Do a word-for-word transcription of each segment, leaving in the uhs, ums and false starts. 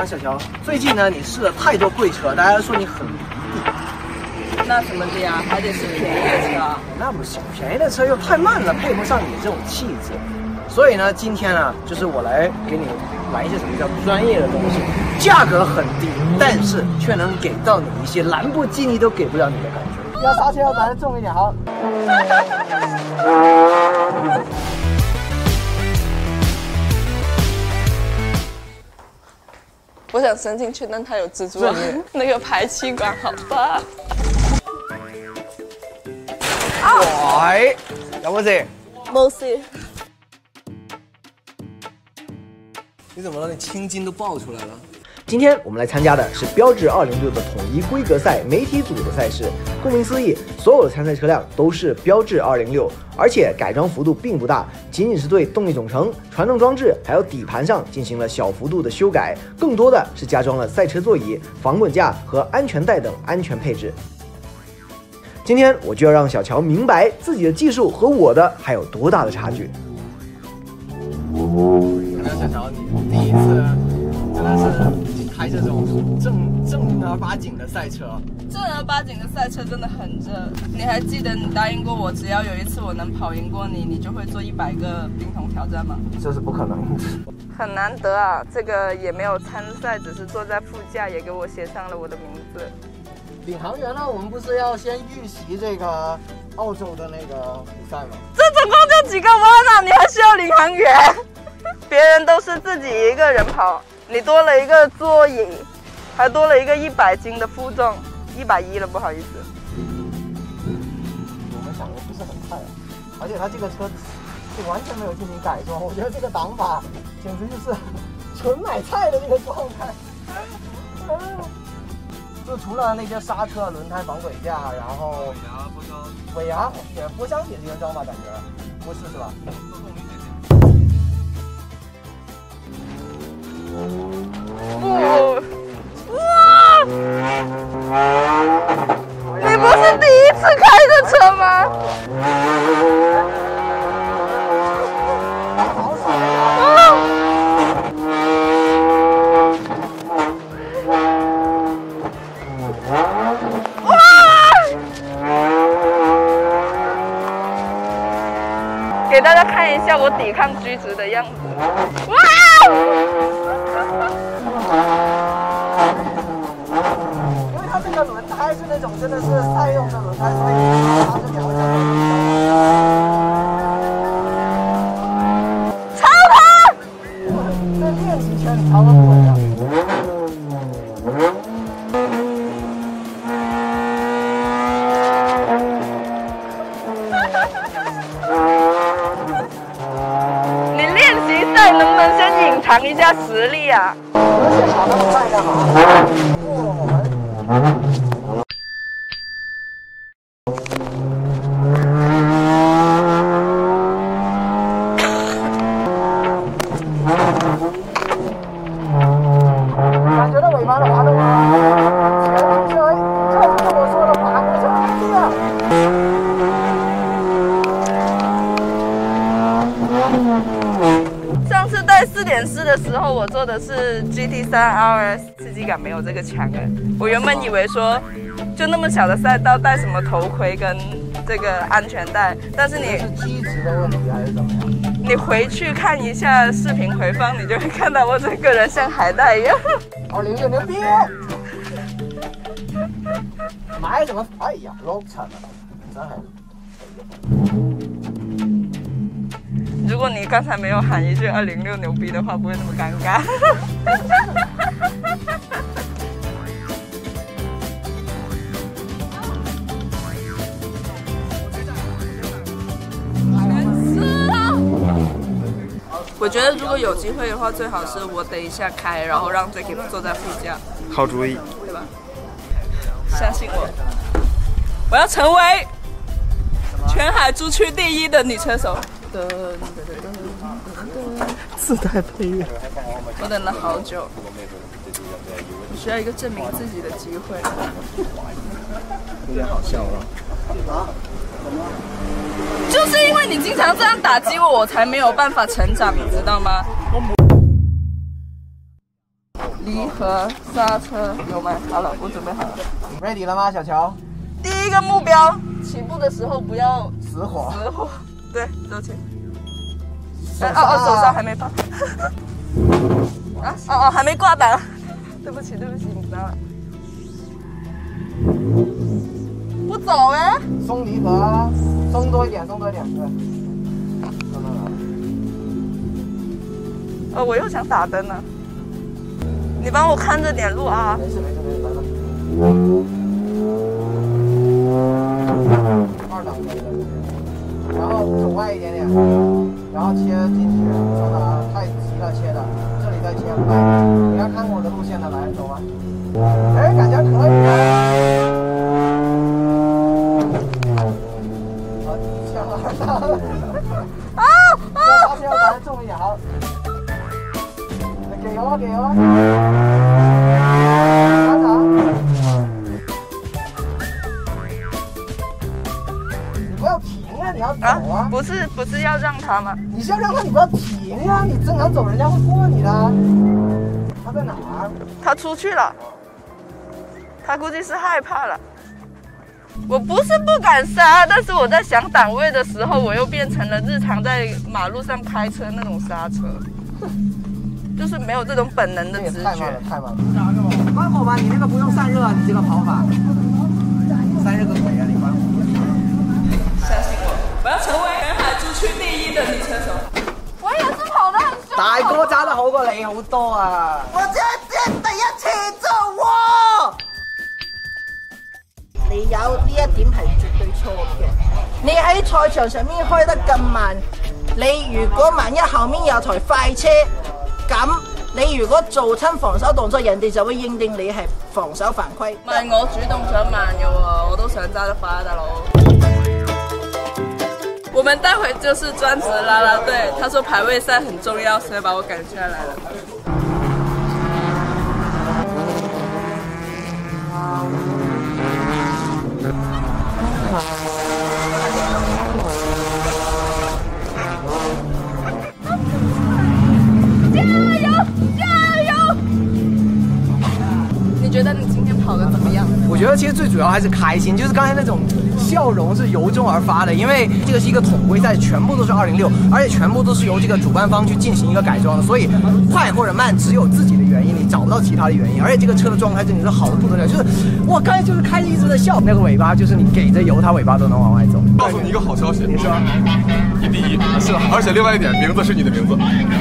啊，小乔，最近呢，你试了太多贵车，大家都说你很离地。 那什么的呀，还得是便宜的车。 那不行，便宜的车又太慢了，配不上你这种气质。所以呢，今天呢，就是我来给你来一些什么叫专业的东西，价格很低，但是却能给到你一些兰博基尼都给不了你的感觉。要刹车要来的重一点，好。 我想伸进去，但它有蜘蛛网，那个排气管好大。 喂，有冇事？ 冇事。 你怎么了？你青筋都爆出来了。今天我们来参加的是标致二零六的统一规格赛媒体组的赛事。顾名思义，所有的参赛车辆都是标致二零六，而且改装幅度并不大，仅仅是对动力总成、传动装置还有底盘上进行了小幅度的修改，更多的是加装了赛车座椅、防滚架和安全带等安全配置。今天我就要让小乔明白自己的技术和我的还有多大的差距。小乔，你第一次真的是开这种正正儿八经的赛车。 正儿八经的赛车真的很热。你还记得你答应过我，只要有一次我能跑赢过你，你就会做一百个冰桶挑战吗？ 这是不可能的。 很难得啊，这个也没有参赛，只是坐在副驾，也给我写上了我的名字。 领航员呢？我们不是要先预习这个澳洲的那个比赛吗？ 这总共就几个弯啊，你还需要领航员？别人都是自己一个人跑，你多了一个座椅，还多了一个一百斤的负重，一百一了，不好意思。 我们想的不是很快啊，而且它这个车是完全没有进行改装，我觉得这个挡法简直就是纯买菜的那个状态。就除了那些刹车、轮胎、防轨架，然后尾牙、波箱，尾牙也波箱也是原装吧？感觉不是是吧？ 不，哇！你不是第一次开这车吗？ 好爽啊！ 给大家看一下我抵抗居值的样子。哇！ 因为它这个轮胎是那种真的是赛用的轮胎，所以它是调整的。 超它！ 在练习圈里超个鬼啊！ 能不能先隐藏一下实力啊？ 而且跑那么快干嘛？感觉到尾巴的滑动吗？前驱车就是我说的滑过去了。 上次带 四点四 的时候，我坐的是 G T 三 R S， 刺激感没有这个强哎。我原本以为说，就那么小的赛道戴什么头盔跟这个安全带，但是你是机值的问题还是怎么样？ 你回去看一下视频回放，你就会看到我整个人像海带一样。 二零六牛逼！买什么？哎呀，老惨了，真係。 如果你刚才没有喊一句二零六牛逼的话，不会那么尴尬。我觉得如果有机会的话，最好是我等一下开，然后让 Jacky 坐在副驾。 好主意， 对吧？相信我，我要成为全海租区第一的女车手。 自带配乐。 我等了好久，我需要一个证明自己的机会。 有点好笑了。啊？ 就是因为你经常这样打击我，我才没有办法成长，你知道吗？ 离合、刹车有吗？好了，我准备好了。 Ready 了吗，小乔？ 第一个目标，起步的时候不要死火。 死火。对，走起。哦哦，手上还没放。啊哦哦，还没挂档。对不起对不起，你知道了。不走哎。 松离合，松多一点，松多一点，对。慢慢来。 呃，我又想打灯了。你帮我看着点路啊。 没事没事没事，来吧。二档可以的，然后走外一点点，然后切进去，真的太急了切的，这里再切快。你要看我的路线的，来走吧。哎，感觉可以啊。好，切二档。啊啊！刹车把它重一点，好。给油啊给油啊！班长，你不要停啊！你要走啊！ 啊不是不是要让他吗？ 你是要让他，你不要停啊！你正常走，人家会过你的。他在哪儿？ 他出去了，他估计是害怕了。我不是不敢刹，但是我在想档位的时候，我又变成了日常在马路上开车那种刹车。就是没有这种本能的直觉。 太慢了，太慢了。关火吧，你那个不用散热，你这个跑法。散热个鬼啊！你关火。 相信我，我要成为全海珠区第一的女车手。我也是跑得很凶。 大哥揸得好過你好多啊！我姐姐第一次做喎。 你有呢一點係絕對錯嘅。你喺賽場上面開得咁慢，你如果萬一後面有台快車。咁你如果做親防守動作，人哋就會認定你係防守犯規。 唔係我主動想慢嘅喎，我都想揸得快啊，大佬。我們待會就是專職啦啦隊，他說排位賽很重要，所以把我趕下來了。觉得你今天跑得怎么样？ 我觉得其实最主要还是开心，就是刚才那种笑容是由衷而发的，因为这个是一个统规赛，全部都是二零六，而且全部都是由这个主办方去进行一个改装的，所以快或者慢只有自己的原因，你找不到其他的原因。而且这个车的状态真的是好的不得了，就是我刚才就是开着一直在笑，那个尾巴就是你给着油，它尾巴都能往外走。 告诉你一个好消息， 你说， 你第一是，而且另外一点，名字是你的名字。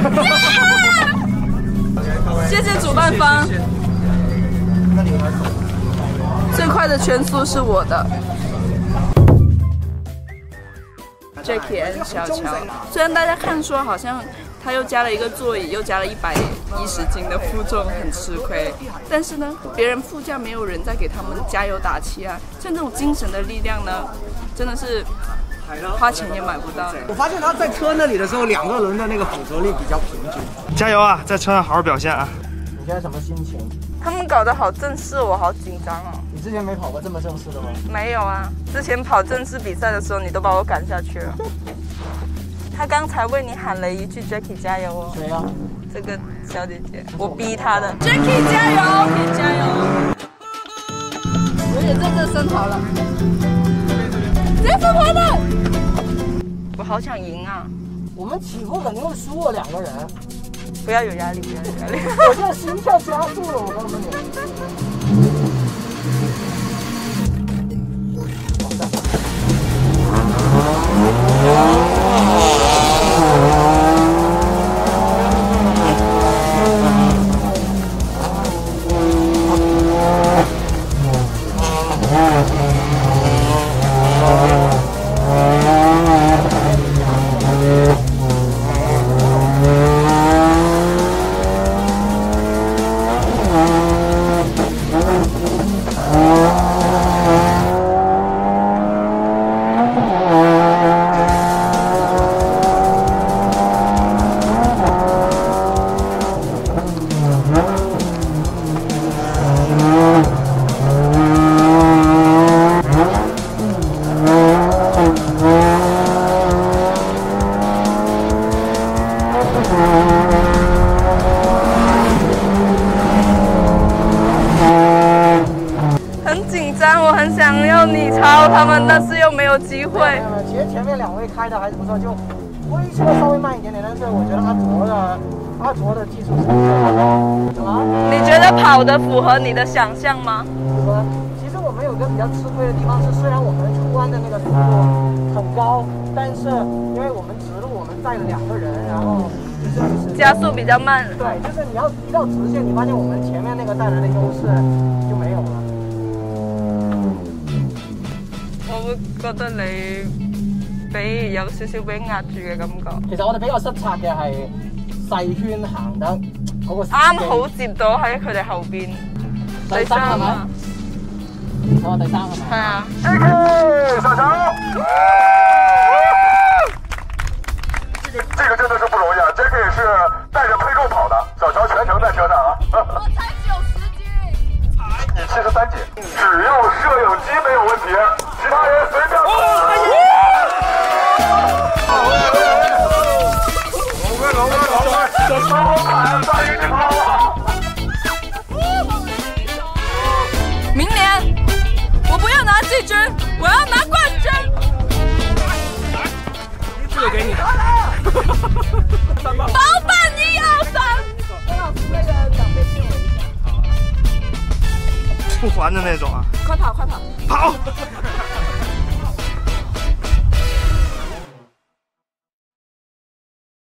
谢谢主办方。 谢谢那里来走。 最快的圈速是我的。Jackie and 小乔，虽然大家看说好像他又加了一个座椅，又加了一百一十斤的负重，很吃亏。但是呢，别人副驾没有人在给他们加油打气啊，像这种精神的力量呢，真的是花钱也买不到的。 我发现他在车那里的时候，两个轮的那个混合力比较平均。 加油啊，在车上好好表现啊！ 你现在什么心情？ 他们搞得好正式，我好紧张哦。 你之前没跑过这么正式的吗？ 没有啊，之前跑正式比赛的时候，你都把我赶下去了。他刚才为你喊了一句 "Jackie 加油哦"。 谁呀？ 这个小姐姐，我逼她的。Jackie 加油，你加油！我也在这生好了。谁是我的？我好想赢啊！ 我们起步肯定会输啊，两个人。 不要有压力，不要有压力。 我现在心跳加速了，我告诉你。 很想要你超他们，但是又没有机会。 其实前面两位开的还是不错，就微切的稍微慢一点点，但是我觉得阿卓的阿卓的技术是什么？ 你觉得跑的符合你的想象吗？ 符合。其实我们有个比较吃亏的地方是，虽然我们出弯的那个速度很高，但是因为我们直路我们带了两个人，然后就是加速比较慢。 对，就是你要一到直线，你发现我们前面那个带来的优势就没有了。 我會覺得你俾有少少俾壓住嘅感覺。 其實我哋比較失策嘅係細圈行得嗰個啱好接到喺佢哋後邊。 第三係咪？我第三係咪？ 係啊。 J K 小强，这个这个真的是不容易啊 ！J K 是带着配重跑的，小乔全程在车上啊。 我才九十斤。 你七十三斤，只要摄影机没有问题，其他人随便跑。老快老快老快，小乔好惨，大鱼你跑啊！ 明年我不要拿季军，我要拿冠军。 这个给你。 老板一二三。 那个奖杯借我一下。 不还的那种啊！ 快跑快跑！ 跑！